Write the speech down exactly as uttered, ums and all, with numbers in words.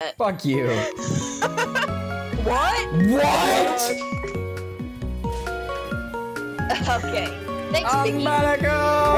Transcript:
Fuck you. What? What? Okay. Thanks, I'm Biggie. gonna go.